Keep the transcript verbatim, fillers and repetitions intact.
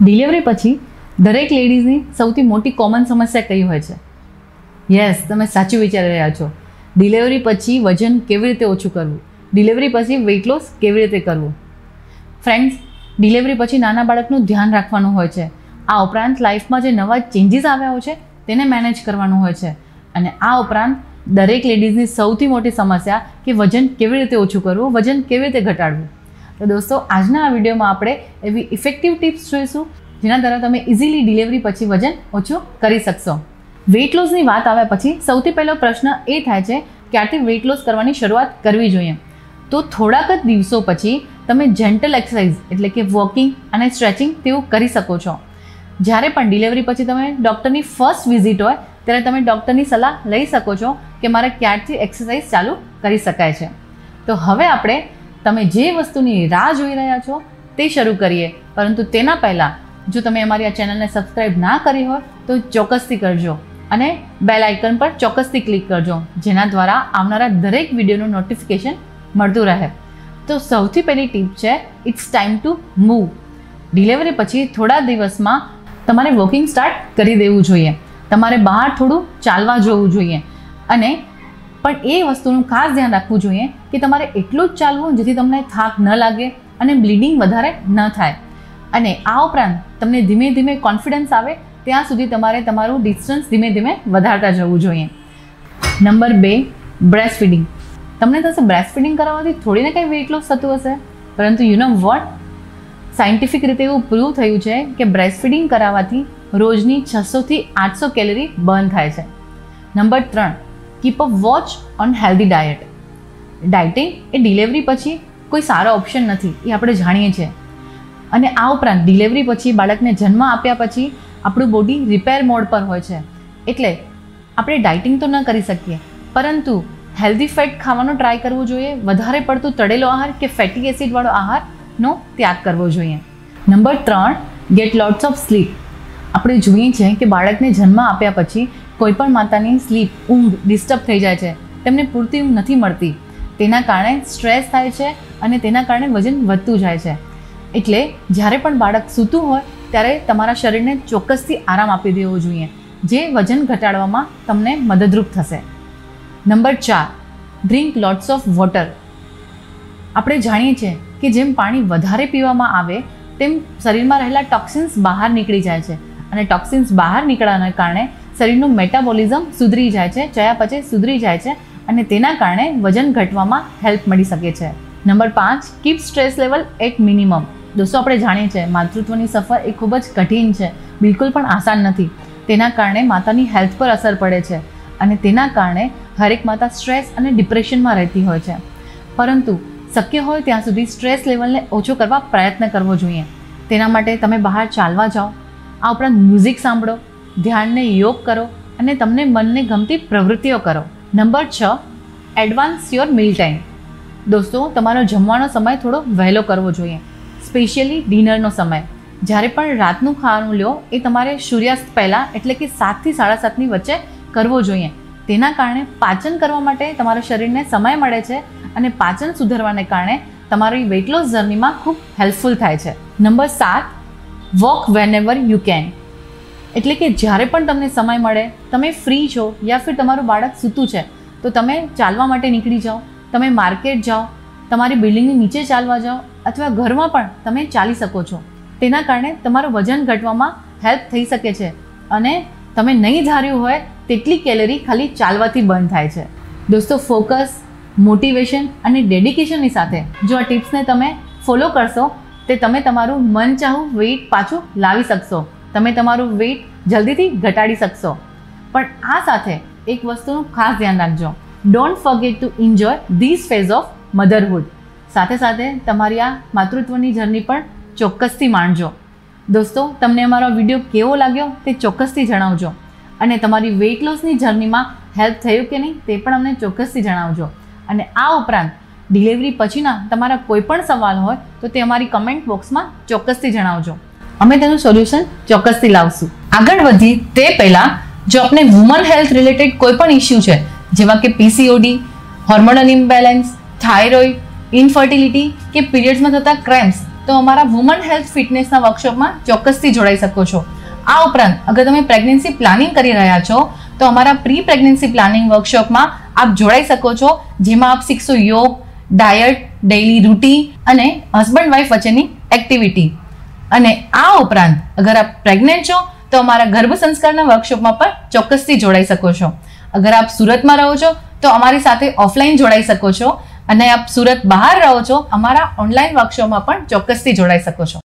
Delivery પછી દરેક લેડીઝની સૌથી મોટી કોમન સમસ્યા કઈ હોય છે? યસ, તમે સાચું વિચારી રહ્યા છો. ડિલિવરી પછી વજન કેવી રીતે ઓછું કરવું, ડિલિવરી પછી વેઇટ લોસ કેવી રીતે કરવું. ફ્રેન્ડ્સ, ડિલિવરી પછી નાના બાળકનું ધ્યાન રાખવાનું હોય છે. આ ઉપરાંત લાઈફમાં જે નવા ચેન્જીસ આવ્યા હોય છે તેને મેનેજ કરવાનું હોય છે. અને આ ઉપરાંત દરેક લેડીઝની સૌથી મોટી સમસ્યા કે વજન કેવી રીતે ઓછું કરવું, વજન કેવી રીતે ઘટાડવું. તો દોસ્તો, આજના આ વિડીયોમાં આપણે એવી ઇફેક્ટિવ ટિપ્સ જોઈશું જેના દ્વારા તમે ઇઝીલી ડિલિવરી પછી વજન ઓછું કરી શકશો. વેઇટ લોસની વાત આવ્યા પછી સૌથી પહેલો પ્રશ્ન એ થાય છે કે આથી વેઇટ લોસ કરવાની શરૂઆત કરવી જોઈએ. તો થોડાક જ દિવસો પછી તમે જેન્ટલ એક્સરસાઇઝ એટલે કે વોકિંગ અને સ્ટ્રેચિંગ તેવું કરી શકો છો. જ્યારે પણ ડિલિવરી પછી તમે ડૉક્ટરની ફર્સ્ટ વિઝિટ હોય ત્યારે તમે ડૉક્ટરની સલાહ લઈ શકો છો કે મારે ક્યારથી એક્સરસાઇઝ ચાલુ કરી શકાય છે. તો હવે આપણે તમે જે વસ્તુની રાહ જોઈ રહ્યા છો તે શરૂ કરીએ. પરંતુ તેના પહેલાં જો તમે અમારી આ ચેનલને સબસ્ક્રાઈબ ના કરી હોય તો ચોક્કસથી કરજો અને બેલ આઇકન પર ચોક્કસથી ક્લિક કરજો, જેના દ્વારા આવનારા દરેક વિડીયોનું નોટિફિકેશન મળતું રહે. તો સૌથી પહેલી ટીપ છે, it's time to move. Delivery પછી થોડા દિવસમાં તમારે વોકિંગ સ્ટાર્ટ કરી દેવું જોઈએ. તમારે બહાર થોડું ચાલવા જવું જોઈએ. અને પણ એ વસ્તુનું ખાસ ધ્યાન રાખવું જોઈએ કે તમારે એટલું જ ચાલવું જેથી તમને થાક ન લાગે અને બ્લીડિંગ વધારે ન થાય. અને આ ઉપરાંત તમને ધીમે ધીમે કોન્ફિડન્સ આવે ત્યાં સુધી તમારે તમારું ડિસ્ટન્સ ધીમે ધીમે વધારતા જવું જોઈએ. નંબર બે, બ્રેસ્ટ ફીડિંગ. તમને થશે બ્રેસ્ટ ફીડિંગ કરાવવાથી થોડીને કંઈ વેઇટ લોસ થતું હશે, પરંતુ યુ નો વોટ, સાયન્ટિફિક રીતે એવું પ્રૂવ થયું છે કે બ્રેસ્ટ ફીડિંગ કરાવવાથી રોજની છસોથી આઠસો કેલરી બર્ન થાય છે. નંબર ત્રણ, keep a watch on healthy diet. Dieting એ ડિલિવરી પછી કોઈ સારો ઓપ્શન નથી, એ આપણે જાણીએ છીએ. અને આ ઉપરાંત ડિલિવરી પછી બાળકને જન્મ આપ્યા પછી આપણું બોડી રિપેર મોડ પર હોય છે, એટલે આપણે ડાયટિંગ તો ન કરી શકીએ, પરંતુ હેલ્ધી ફેટ ખાવાનો ટ્રાય કરવો જોઈએ. વધારે પડતું તળેલો આહાર કે ફેટી એસિડવાળો આહારનો ત્યાગ કરવો જોઈએ. નંબર ત્રણ, ગેટ લોટ્સ ઓફ સ્લીપ. આપણે જોઈએ છીએ કે બાળકને જન્મ આપ્યા પછી કોઈપણ માતાની સ્લીપ, ઊંઘ ડિસ્ટર્બ થઈ જાય છે, તેમને પૂરતી ઊંઘ નથી મળતી. તેના કારણે સ્ટ્રેસ થાય છે અને તેના કારણે વજન વધતું જાય છે. એટલે જ્યારે પણ બાળક સૂતું હોય ત્યારે તમારા શરીરને ચોક્કસથી આરામ આપી દેવો જોઈએ, જે વજન ઘટાડવામાં તમને મદદરૂપ થશે. નંબર ચાર, ડ્રિંક લોટ્સ ઓફ વોટર. આપણે જાણીએ છીએ કે જેમ પાણી વધારે પીવામાં આવે તેમ શરીરમાં રહેલા ટોક્સિન્સ બહાર નીકળી જાય છે, અને ટોક્સિન્સ બહાર નીકળવાના કારણે શરીરનું મેટાબોલિઝમ સુધરી જાય છે, ચયાપચય સુધરી જાય છે, અને તેના કારણે વજન ઘટવામાં હેલ્પ મળી શકે છે. નંબર પાંચ, keep stress level at minimum. દોસ્તો, આપણે જાણીએ છીએ માતૃત્વની સફર એ ખૂબ જ કઠિન છે, બિલકુલ પણ આસાન નથી. તેના કારણે માતાની હેલ્થ પર અસર પડે છે, અને તેના કારણે હરેક માતા સ્ટ્રેસ અને ડિપ્રેશનમાં રહેતી હોય છે. પરંતુ શક્ય હોય ત્યાં સુધી સ્ટ્રેસ લેવલને ઓછો કરવા પ્રયત્ન કરવો જોઈએ. તેના માટે તમે બહાર ચાલવા જાઓ, આ ઉપરાંત મ્યુઝિક સાંભળો, ધ્યાનને યોગ કરો અને તમને મનને ગમતી પ્રવૃત્તિઓ કરો. નંબર છ, એડવાન્સ યોર મીલ ટાઈમ. દોસ્તો, તમારો જમવાનો સમય થોડો વહેલો કરવો જોઈએ, સ્પેશિયલી ડિનરનો સમય. જ્યારે પણ રાતનું ખાવાનું લો એ તમારે સૂર્યાસ્ત પહેલાં એટલે કે સાતથી સાડા સાતની વચ્ચે કરવો જોઈએ. તેના કારણે પાચન કરવા માટે તમારા શરીરને સમય મળે છે, અને પાચન સુધારવાને કારણે તમારી વેઇટ લોસ જર્નીમાં ખૂબ હેલ્પફુલ થાય છે. નંબર સાત, walk whenever you can. એટલે કે જ્યારે પણ તમને સમય મળે, તમે ફ્રી છો યા ફિર તમારું બાળક સૂતું છે તો તમે ચાલવા માટે નીકળી જાઓ, તમે માર્કેટ જાઓ, તમારી બિલ્ડિંગની નીચે ચાલવા જાઓ, અથવા ઘરમાં પણ તમે ચાલી શકો છો. તેના કારણે તમારું વજન ઘટવામાં હેલ્પ થઈ શકે છે, અને તમે નહીં ધાર્યું હોય તેટલી કેલરી ખાલી ચાલવાથી બર્ન થાય છે. દોસ્તો, ફોકસ, મોટિવેશન અને ડેડિકેશનની સાથે જો આ ટિપ્સને તમે ફોલો કરશો તે તમે તમારું મનચાહું વેઇટ પાછું લાવી શકશો. તમે તમારું વેઇટ જલ્દીથી ઘટાડી શકશો. પણ આ સાથે એક વસ્તુનું ખાસ ધ્યાન રાખજો, don't forget to enjoy this phase of motherhood. સાથે સાથે તમારી આ માતૃત્વની જર્ની પણ ચોક્કસથી માણજો. દોસ્તો, તમને અમારો વિડીયો કેવો લાગ્યો તે ચોક્કસથી જણાવજો, અને તમારી વેઇટ લોસની જર્નીમાં હેલ્પ થયું કે નહીં તે પણ અમને ચોક્કસથી જણાવજો. અને આ ઉપરાંત ડિલિવરી પછીના તમારા કોઈ પણ સવાલ હોય તો તે અમારી કમેન્ટ બોક્સમાં ચોક્કસથી જણાવજો. અમે તેનું સોલ્યુશન ચોક્કસથી લાવશું. આગળ વધી તે પહેલાં જો આપને વુમન હેલ્થ રિલેટેડ કોઈ પણ ઇસ્યુ છે, જેવા કે PCOD, hormonal imbalance, thyroid, infertility કે પીરિયડ્સમાં થતા ક્રેમ્પ્સ તો અમારા વુમન હેલ્થ ફિટનેસના વર્કશોપમાં ચોક્કસથી જોડાઈ શકો છો. આ ઉપરાંત અગર તમે પ્રેગ્નન્સી પ્લાનિંગ કરી રહ્યા છો તો અમારા પ્રી પ્રેગ્નન્સી પ્લાનિંગ વર્કશોપમાં આપ જોડાઈ શકો છો, જેમાં આપ શીખશો યોગ, ડાયટ, ડેઇલી રૂટીન અને હસબન્ડ વાઇફ વચ્ચેની એક્ટિવિટી. અને આ ઉપરાંત અગર આપ પ્રેગ્નન્ટ છો તો અમારા ગર્ભ સંસ્કારના વર્કશોપમાં પણ ચોક્કસથી જોડાઈ શકો છો. અગર આપ સુરતમાં રહો છો તો અમારી સાથે ઓફલાઈન જોડાઈ શકો છો, અને આપ સુરત બહાર રહો છો અમારા ઓનલાઈન વર્કશોપમાં પણ ચોક્કસથી જોડાઈ શકો છો.